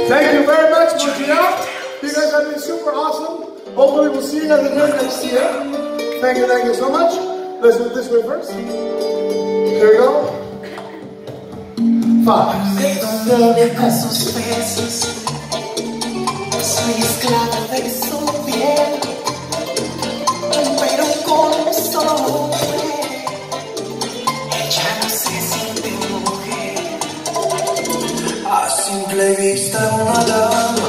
Thank you very much, Montreal. You guys have been super awesome. Hopefully we'll see you guys again next year. Thank you so much. Let's do it this way first. Here we go. 5, 6, 7, 8. Soy esclavo de su piel, pero como solo mujer, ella no se siente mujer. A simple vista una dama,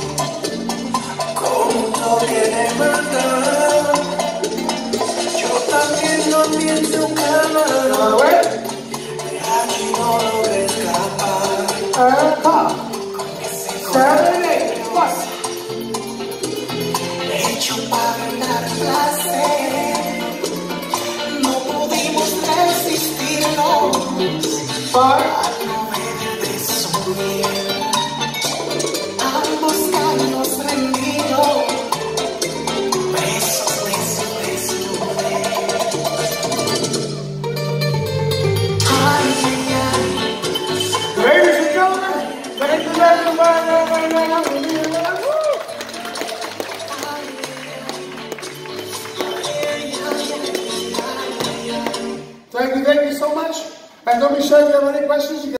con un toque de maldad. Yo también lo pienso calmar, de aquí no logré escapar. 7, 8. Hecho para ganar placer, no pudimos resistirnos 5, al mover de su piel. Ambos caímos rendidos, presos de su desnudez. Ay, ay, ay. Ladies and gentlemen, thank you very much. Thank you so much. And don't be shy if you have any questions.